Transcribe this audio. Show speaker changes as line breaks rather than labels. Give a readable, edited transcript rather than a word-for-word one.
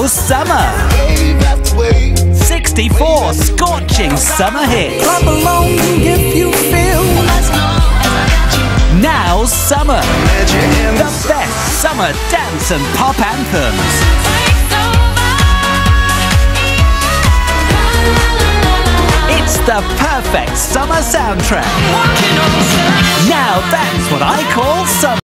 Now summer. 64 scorching summer hits.
Clap along if you feel.
Now summer. The best summer dance and pop anthems. It's the perfect summer soundtrack. Now that's what I call summer.